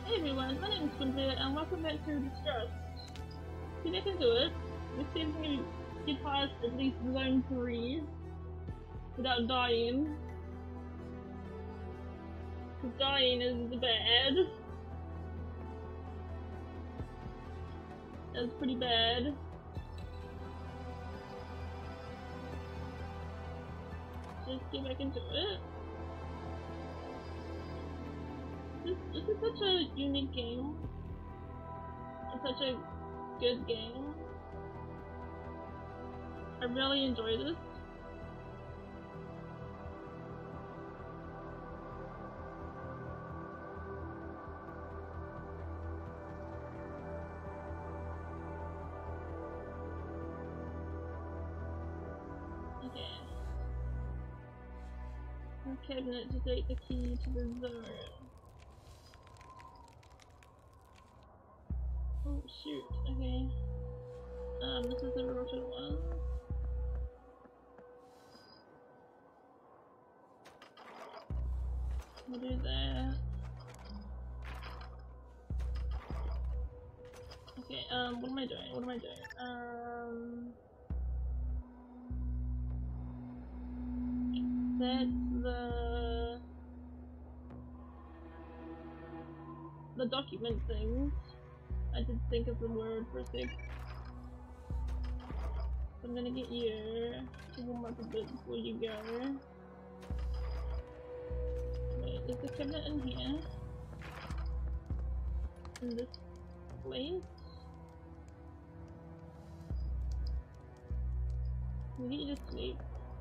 Hey everyone, my name is Quinta, and welcome back to Distrust. See if I can do it. Let's see if I can get past at least zone 3 without dying. Because dying is bad. That's pretty bad. Just see if I can do it. This is such a unique game. It's such a good game. I really enjoy this. Okay. A cabinet to take the key to the zone. Oh shoot, okay. This is the roted one. We'll do that. Okay, what am I doing? What am I doing? That's the document things. I did think of the word for a sec. So I'm gonna get you to warm up a bit before you go. Wait, is the cabinet in here? In this place? Can we get you to sleep?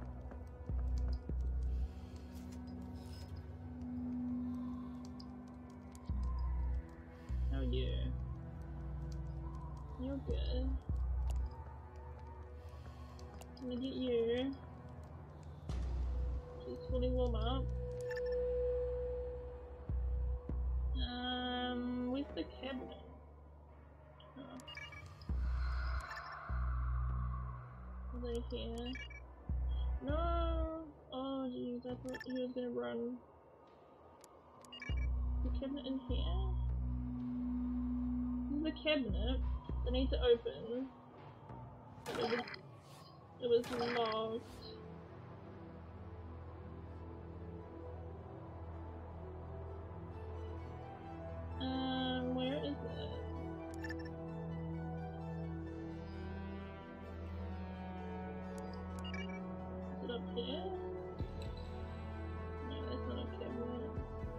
How are you? You're good. I'm gonna get you. Just fully warm up. Where's the cabinet? Oh. Are they here? No! Oh jeez, I thought he was gonna run. The cabinet in here? This is the cabinet. I need to open. It was locked. Where is it? Is it up here? No, that's not a cabinet.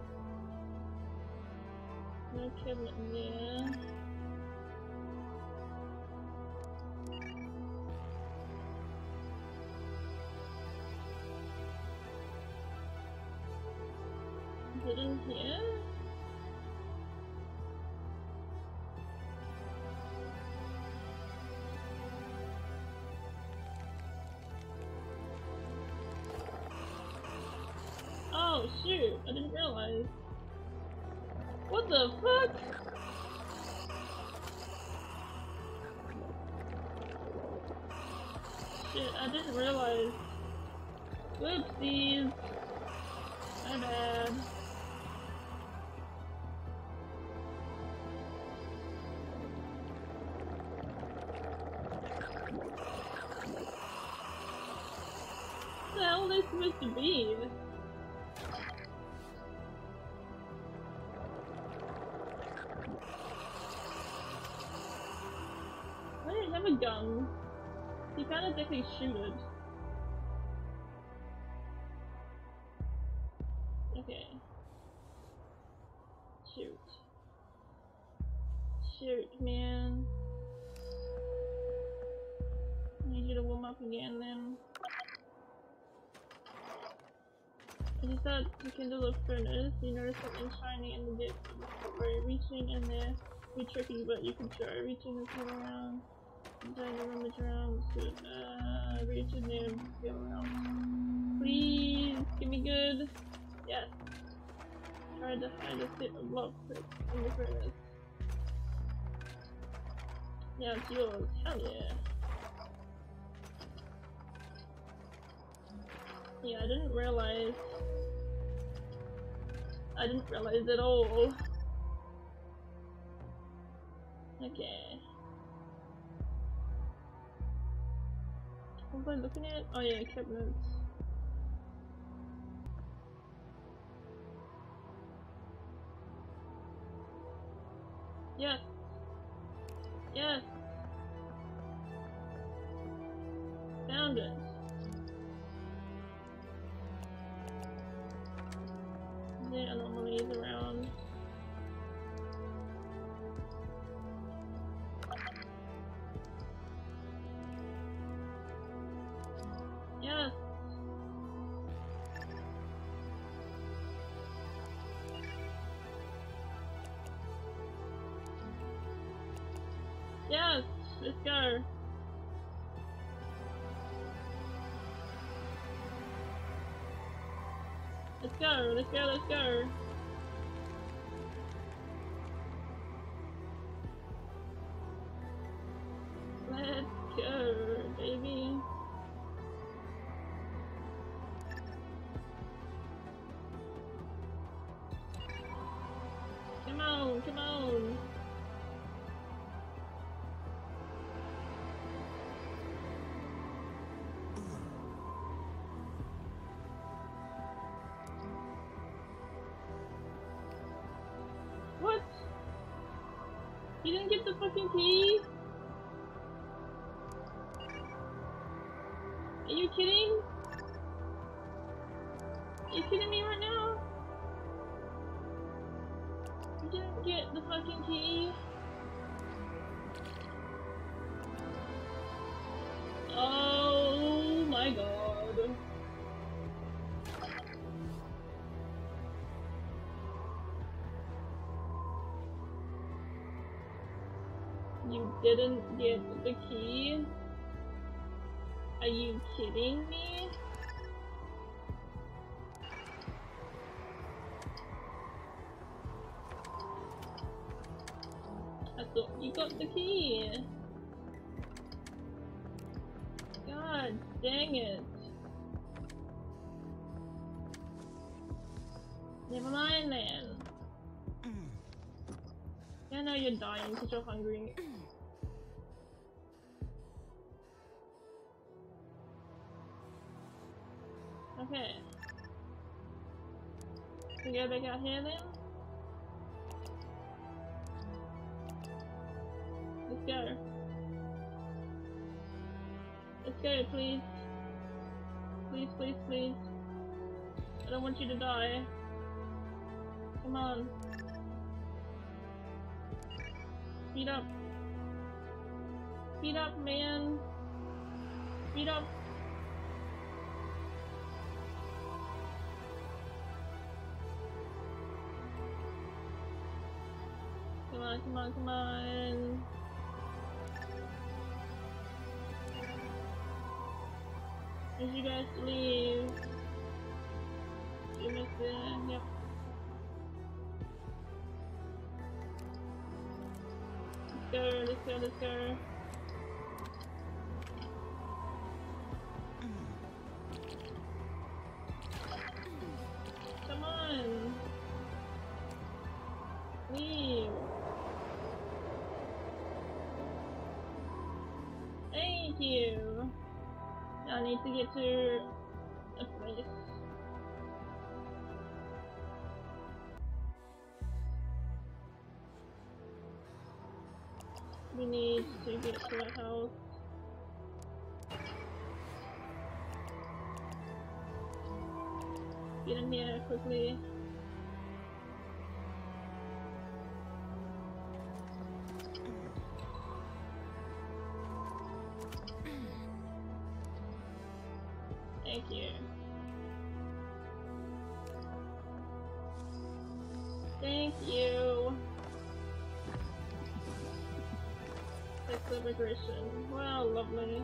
No cabinet in there. Is it in here? Oh shoot, I didn't realize. What the fuck? Shit, I didn't realize. Whoopsies. My bad. What the hell are they supposed to be? I didn't have a gun. You can't exactly shoot it. Okay. Shoot. Shoot, man. I need you to warm up again then. I just had to kindle a furnace. You notice something shiny in the depths of the story. Reaching in there be tricky, but you can try. Reaching the head around. Inside the rummage around. Reach in there and feel around. Please, give me good. Yes. Tried to hide a set of lock picks in the furnace. Yeah, it's yours. Hell yeah. Yeah, I didn't realize at all Okay. What was I looking at? Oh yeah, cabinets. Yes. Yes. Found it. Is there anomalies around? Yes. Yes. Let's go. Let's go. Let's go. Let's go. Let's go, baby. Come on, come on. What? You didn't get the fucking key? Are you kidding? Are you kidding me right now? You didn't get the fucking key? Oh my god. You didn't get the key? Are you kidding me? I thought you got the key. God dang it. Never mind then. I know you're dying because you're hungry. Okay. We go back out here then? Let's go. Let's go, please. Please, please, please. I don't want you to die. Come on. Speed up. Speed up, man. Speed up. Come on, come on, come on. As you guys leave. You missed it. Yep. Let's go, let's go, let's go. Come on. Leave. Thank you. I need to get to a place. We need to get to a house. Get in here quickly. Thank you. Thank you. Sex of aggression. Wow, lovely.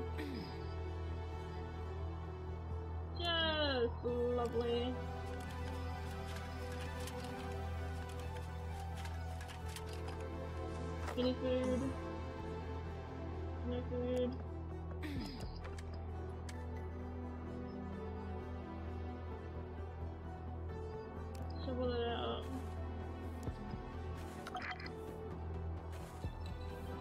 Just lovely. Any food? No food. Shovel it out.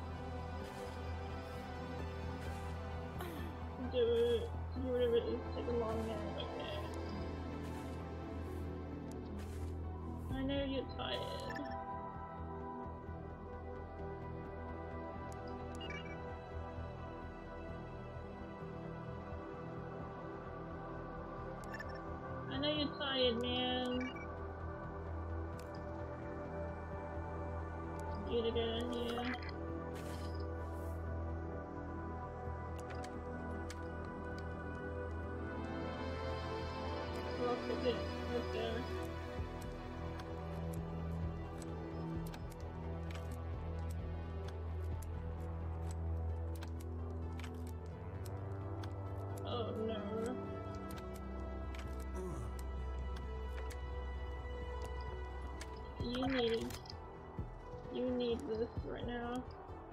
tired, man. You to get in here. Lock the bit right there. Oh no. You need this right now.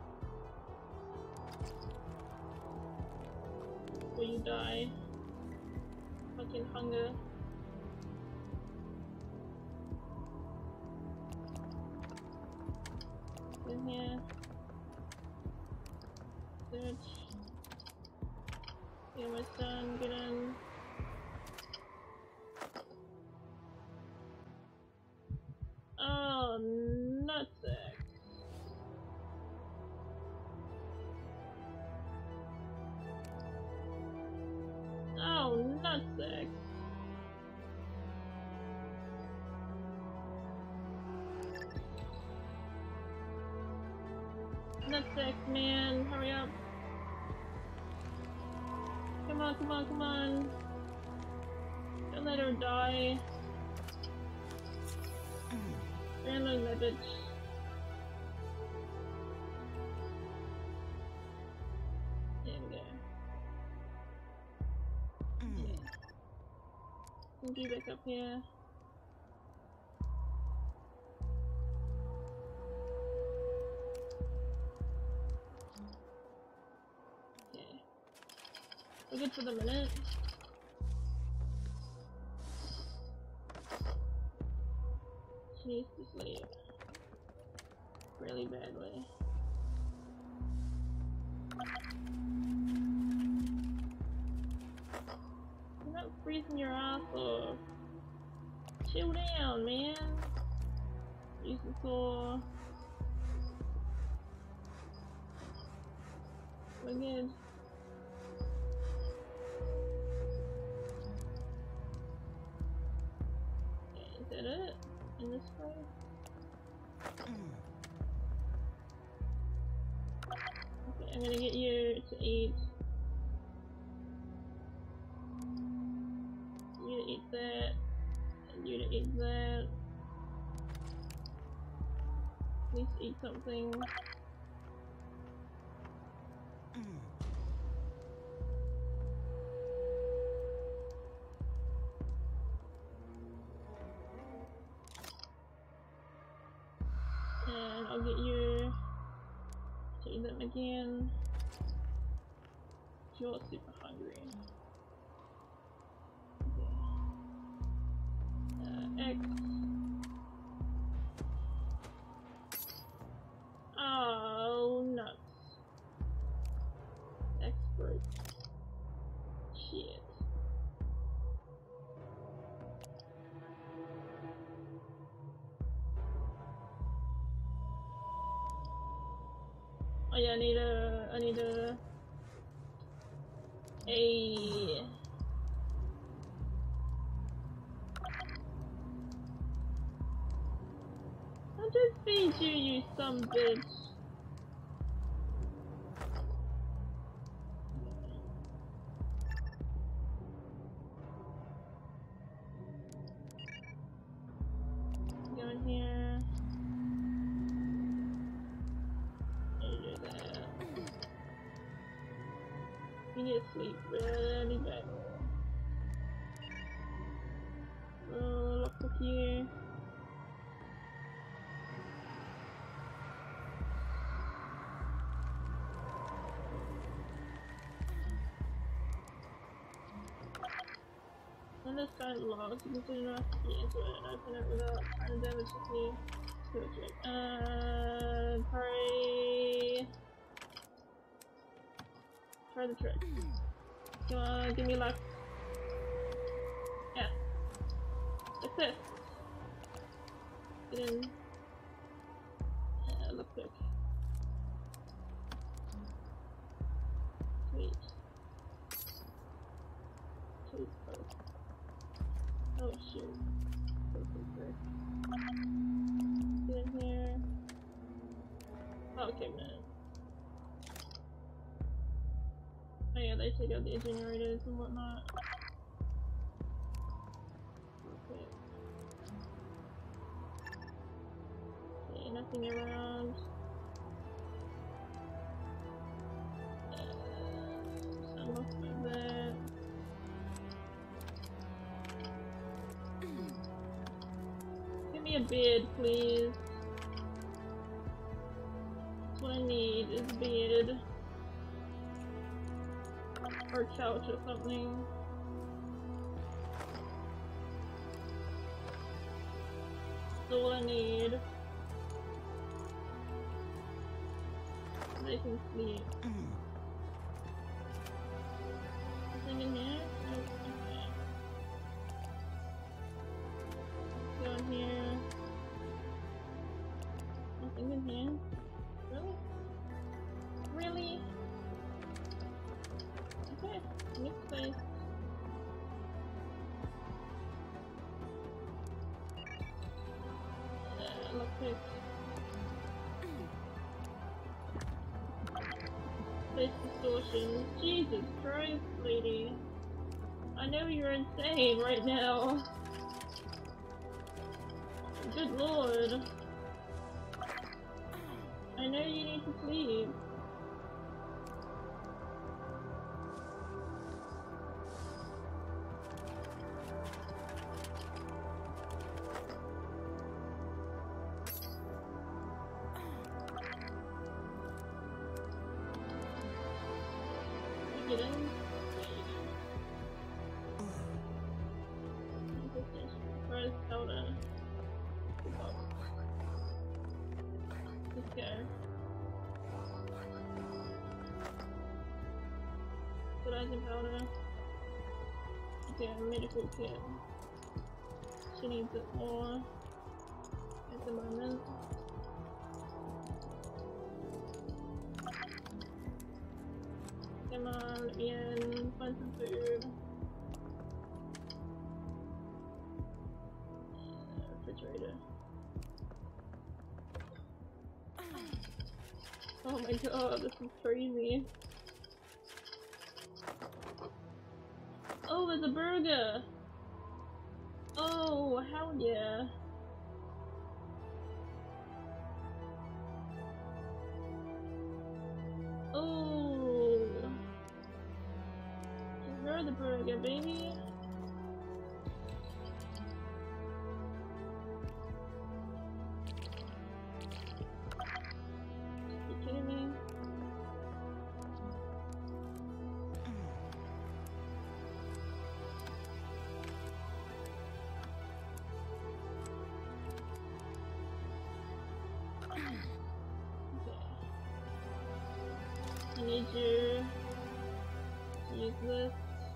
Or you die. Fucking hunger. In here. Search. Get my son, get in. Oh, nutsack. Oh, nutsack. Nutsack, man, hurry up. Come on, come on, come on. Don't let her die. Random that bitch. There we go. Okay. We'll be back up here. Okay. We're good for the minute. She needs to sleep. Really badly. You're not freezing your ass off. Chill down, man. Use the saw. We're good. Okay, is that it? In this way? Okay, I'm gonna get you to eat. You to eat that. And you to eat that. At least eat something. And I'll get you to eat them again. You're super hungry. Okay. X. Oh, nuts. X break. Shit. Oh yeah, I need a I just feed you, you some bitch. Go in here. Do that. You need to sleep really bad. Look up here. And this guy logs, you can put enough key into it and open it without trying to damage the key. Let's do a trick. Try the trick. Come on, give me luck. Yeah. Success. Get in. Look quick. Sweet. Sweet. Oh shoot. Okay, man. Oh yeah, they take out the generators and whatnot. Okay. Okay, nothing around. Something looks like that. Give me a bed, please. That's what I need, is a bed. Or a couch or something. That's all I need. They can sleep. Nothing in here? Nope. Okay. Let's go in here. Nothing in here. Really? Really? Okay, next place. Lockpick. Face distortion. Jesus Christ, lady. I know you're insane right now. Good lord. I know you need to sleep. Get in. Where's powder? Let's go. Potassium powder. Okay, medical kit. She needs it more at the moment. Come on, let me in. Find some food. Refrigerator. Oh my god, this is crazy. Oh, there's a burger! Oh, hell yeah. Oh. Enjoy the burger, baby. You kidding me? I need you to use this.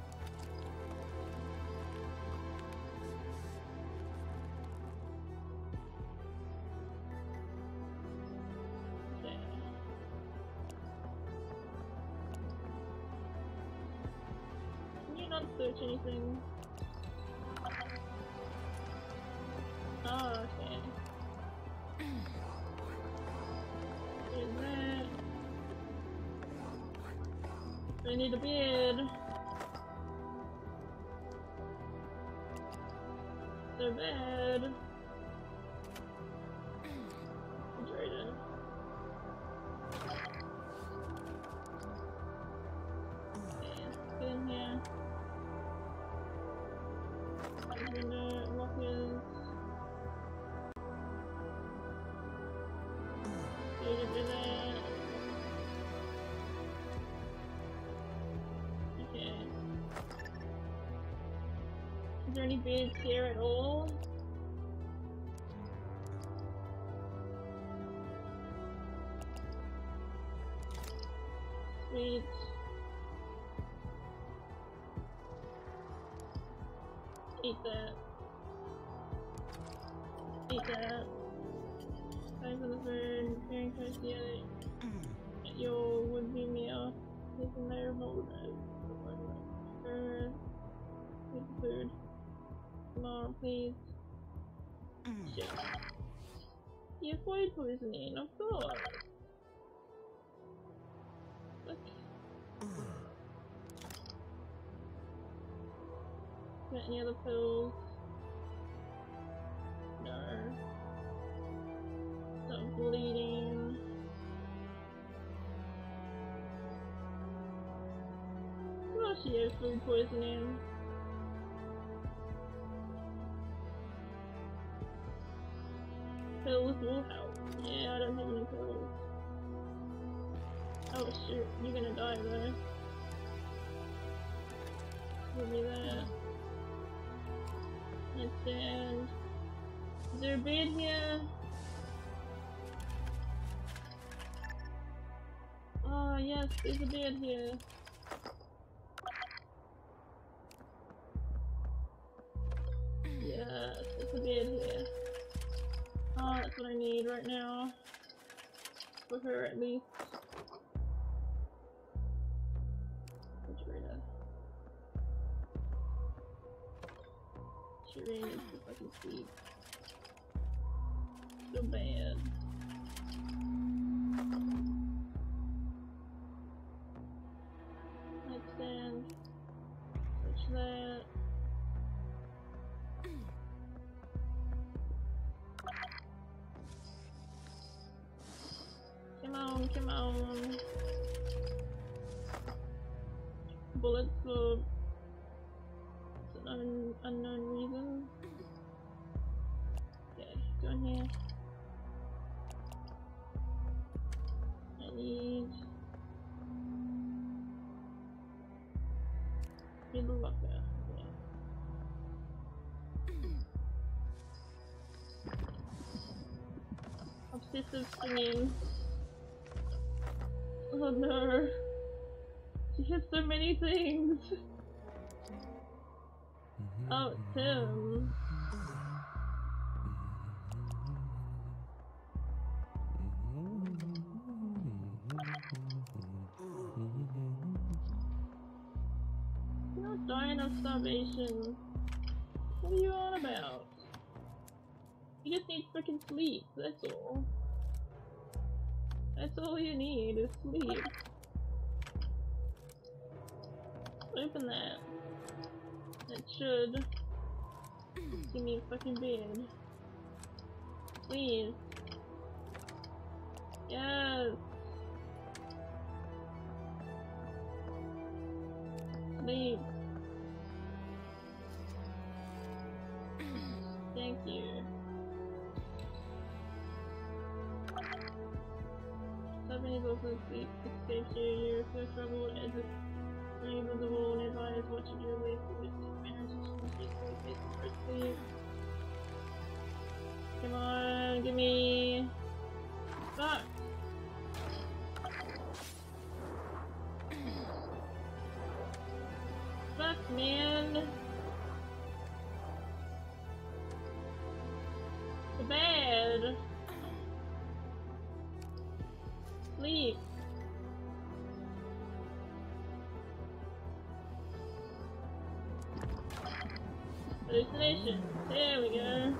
Okay. Can you not search anything? Oh, okay. There's that. I need a bed. The bed. Refrigerator. Okay, get in here. Window, lockers. Get rid of that. Okay. Is there any beds here at all? Sweet. Eat that. Eat that. Time for the food. Preparing toast together. Your would-be meal. Taking their hold of food. Come on, please. Shit. You avoid poisoning, of course. any other pills? No. Stop bleeding. Oh, she has food poisoning. Pills will help. Yeah, I don't have any pills. Oh shoot, you're gonna die though. Give me that. Understand. Is there a bed here? Oh yes, there's a bed here. Yes, there's a bed here. Oh, that's what I need right now. For her at least. Refrigerator. She really needs to fucking sleep. So bad. Nightstand. Touch that. Come on, come on. Bullets for an unknown reason. Okay, go in here. I need the locker. Okay. Obsessive singing. Oh no. She has so many things. Oh, it's him. You're not dying of starvation. What are you on about? You just need freaking sleep, that's all. That's all you need is sleep. Open that. That should give me a fucking bed. Please. Yes. Sleep. Thank you. Something is also escapes you. You're so troubled as if invisible nearby is watching you away from this energy change for sleep. Come on, give me. Fuck! Fuck, man! The bed! Sleep! Hallucination. There we go.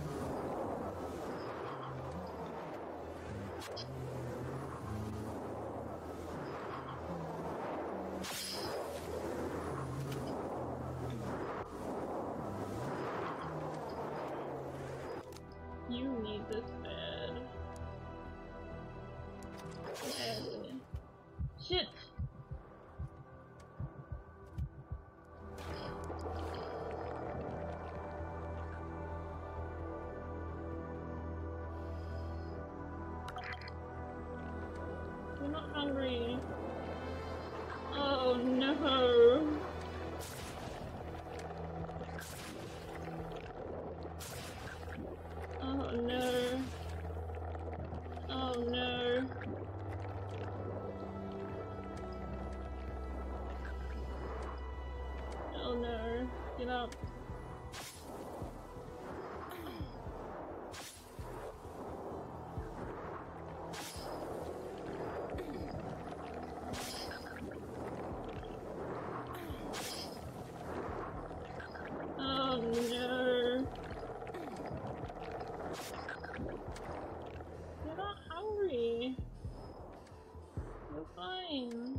You need this bed. Badly. Shit! We're not hungry. Oh no. Oh no. Oh no. Oh no. Get up. Oh no. You're not hungry. You're fine.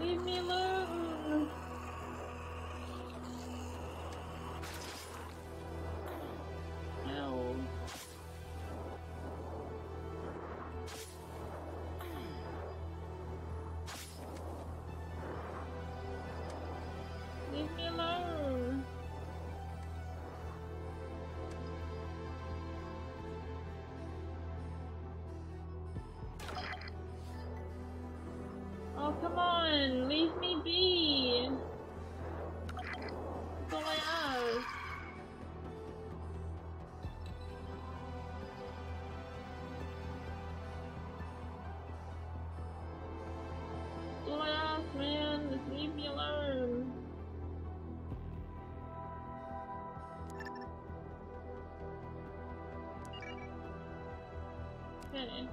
Leave me alone! Ow. Leave me alone! Oh, come on! Leave me be! That's all I ask. That's all I ask, man. Just leave me alone. Okay.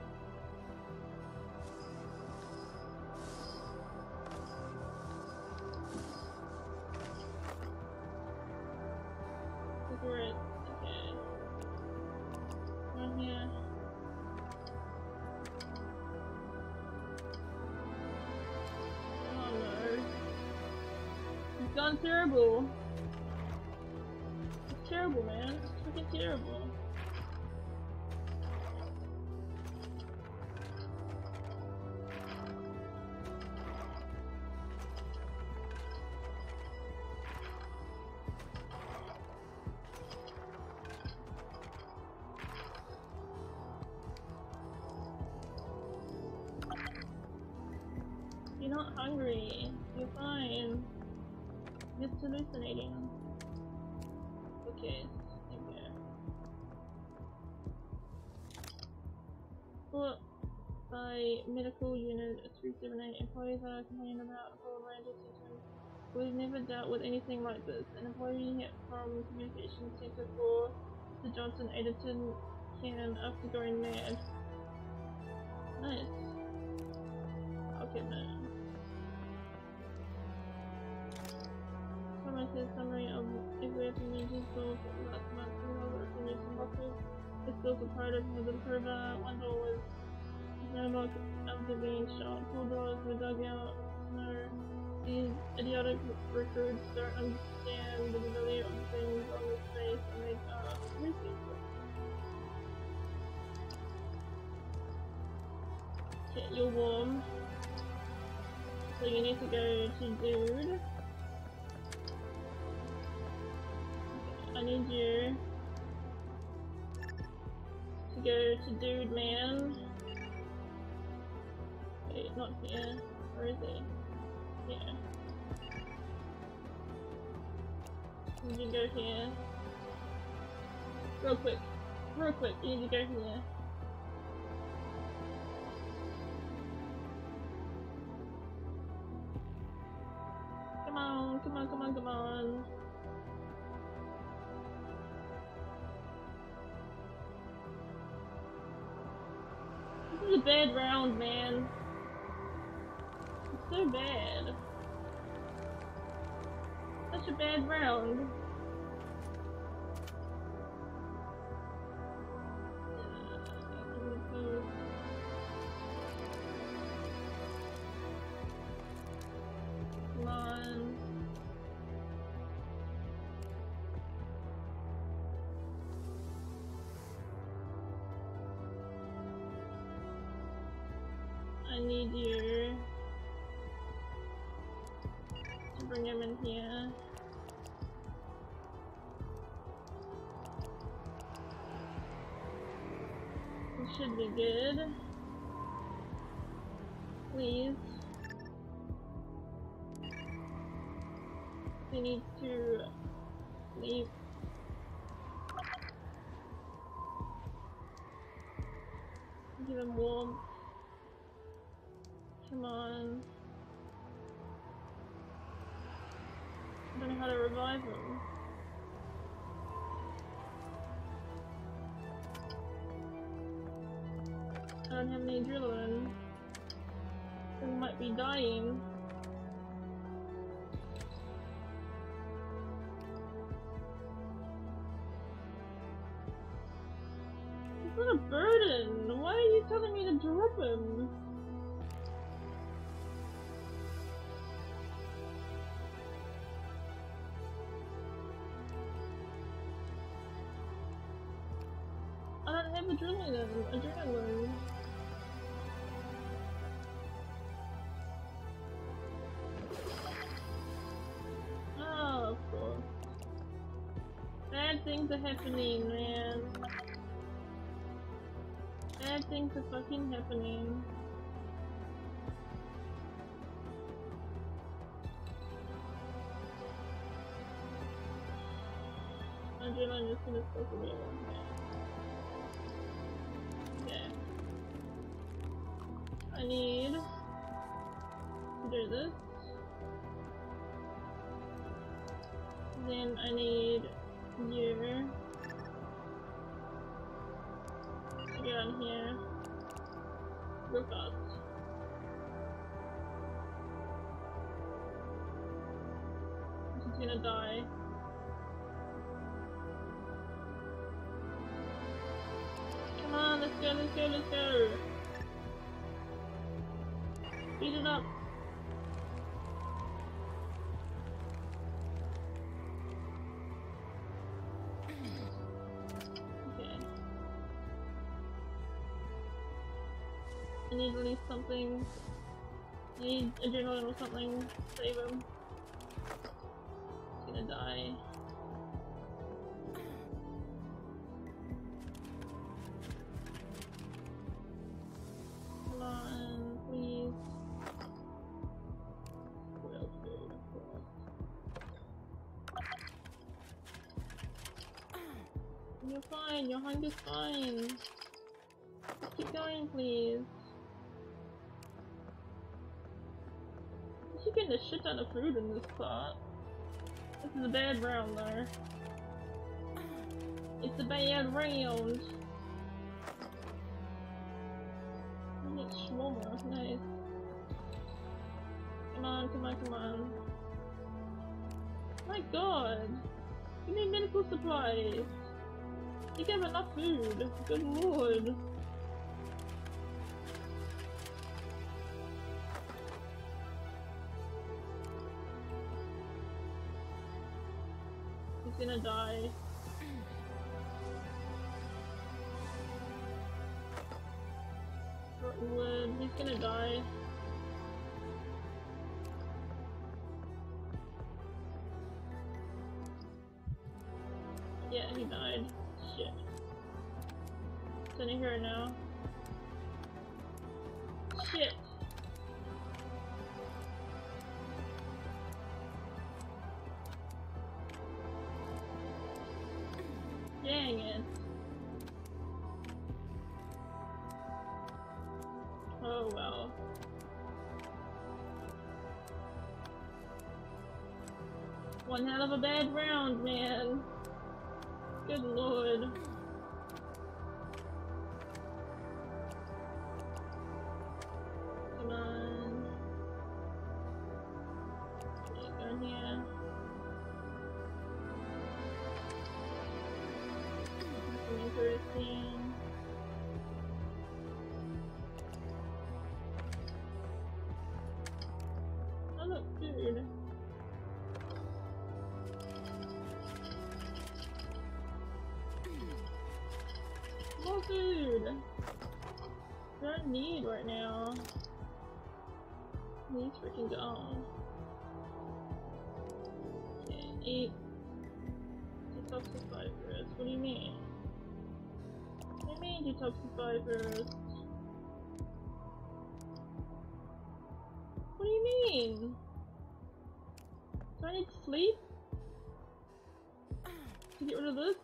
Cigarette. Okay. One here. Oh no. It's gone terrible. It's terrible, man. It's freaking terrible. You're not hungry. You're fine. Just hallucinating. Okay, okay. Well, by medical unit 378, employees are complaining about a broad range of symptoms. We've never dealt with anything like this. An employee from Communications Center for the Johnson Egerton can after going mad. Nice. Okay, man. A summary of every information sold last month in other information boxes. This was a part of the Perva. One door was mailbox after being shot. 4 doors were dug out. Snow. These idiotic recruits don't understand the value of things on the space and they are racist. Okay, you're warm. So you need to go to Dude. I need you to go to Dude Man. Wait, not here. Where is he? Here. You need to go here. Real quick. Real quick, you need to go here. Come on, come on, come on, come on. This is a bad round, man. It's so bad. Such a bad round. Come on. I need you to bring him in here. This should be good. Please. We need to leave. Give him warmth. Come on. I don't know how to revive him. I don't have any adrenaline. He might be dying. It's not a burden. Why are you telling me to drop him? Adrenaline. Oh, of course. Bad things are happening, man. Bad things are fucking happening. Adrenaline is gonna still be one. Okay. I need to do this. Then I need you to get on here. Real fast. She's gonna die. Come on, let's go, let's go, let's go! Speed it up! Okay. I need at least something. I need adrenaline or something to save him. He's gonna die. Come on, please. Real food, of course. You're fine, your hunger's fine. Keep going, please. You're getting a shit ton of food in this spot. This is a bad round, though. It's a bad round. I get shawarma, nice. Come on, come on, come on. My god! You need medical supplies! You have enough food! Good lord! He's gonna die. Wood, he's gonna die. Yeah, he died. Shit. Sending her now. Shit! Dang it. Oh well. One hell of a bad round, man. Good lord. Come on. Okay, go in here. Something interesting. Oh look, food. More food! What I need right now. He's freaking gone. Okay, eat. Detoxify first. What do you mean? What do you mean detoxify first? What do you mean? Do I need to sleep? To get rid of this?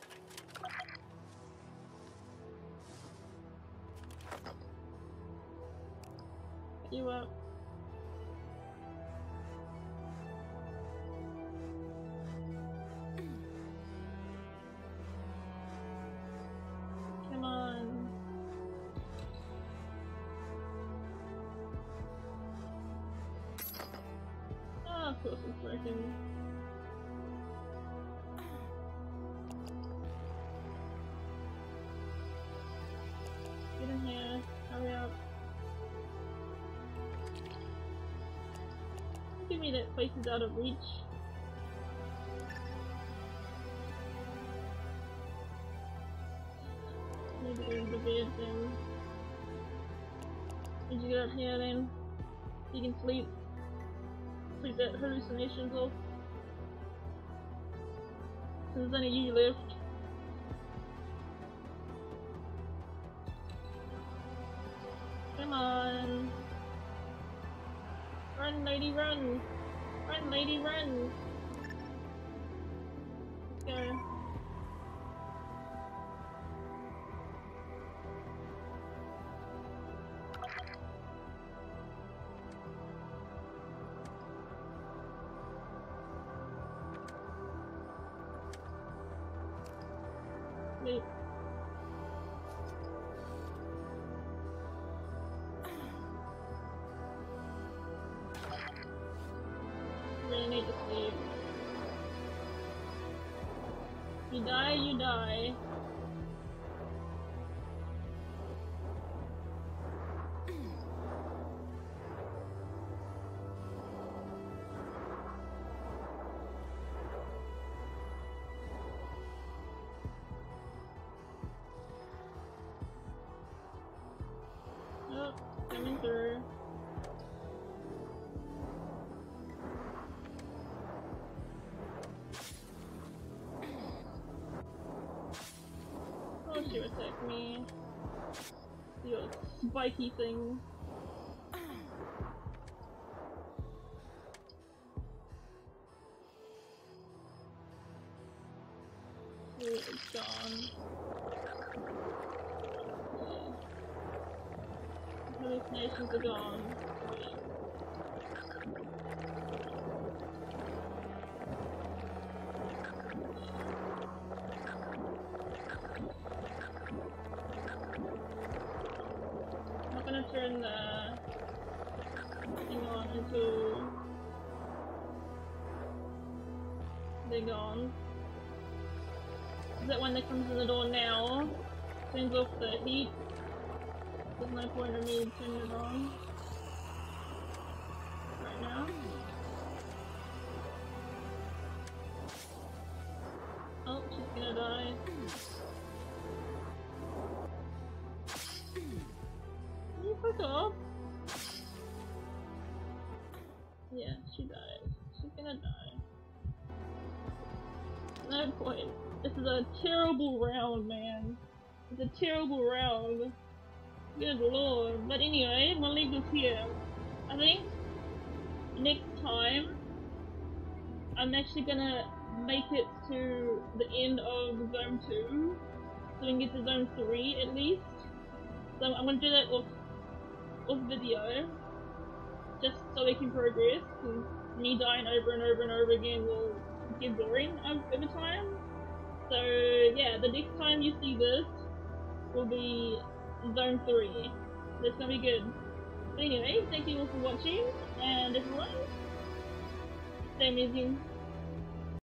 You up. Come on. Ah, of course it's working. Get in here. Hurry up. Give me that place is out of reach. Need to bed then. Did you get up here then? You can sleep. Sleep that hallucinations off. There's only you left. Come on. Run, lady, run. Run, lady, run. Let's go. Wait. Really need to sleep. You die, you die. Oh, coming through. Oh, she attacked me. You spiky thing. Oh, it's gone. Hallucinations are gone. I'm not gonna turn the thing on until they're gone. Is that when they come to the door now? Turns off the heat. There's no point in me turning it on right now. Oh, she's gonna die. Can you fuck off? Yeah, she died. She's gonna die. No point. This is a terrible round, man. It's a terrible round. Good lord. But anyway, I'm gonna leave this here. I think next time I'm actually gonna make it to the end of Zone 2 so we can get to Zone 3 at least. So I'm gonna do that off video just so we can progress, because me dying over and over and over again will get boring over time. So yeah, the next time you see this will be Zone 3. That's gonna be good. But anyway, thank you all for watching, and everyone, stay amazing.